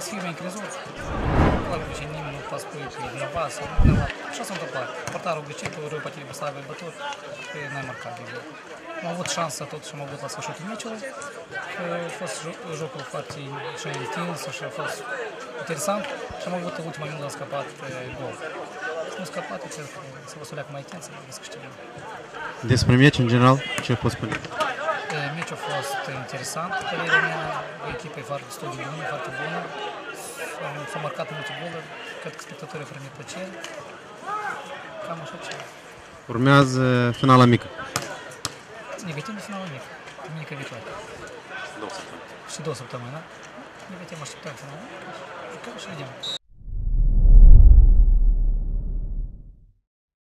Сильно не кризут. Вообще не могут поспорить на вас. Așa s-a întâmplat. Portarul greșit, o rău pe slabă bătut, n-ai marcat de gol. Am avut șansă totuși, am avut la sfârșitul meciului. A fost jocul foarte și intens și a fost interesant și am avut ultima minut a scăpat gol. Nu scăpat, cred că să vă suleacă mai intens, să câștigăm. Despre meci în general, ce poți spune? Meciul a fost interesant, părerea mea, echipa e foarte destul de bună, foarte bună. S-au marcat multe goluri, cred că spectatorii au primit plăcere. Cam așa ceva. Urmează finala mică. Ne vedem de finala mică, duminică viitoare. 2 săptămâni. Și 2 săptămâni, da? Ne vedem, așteptăm finala mică și vedem.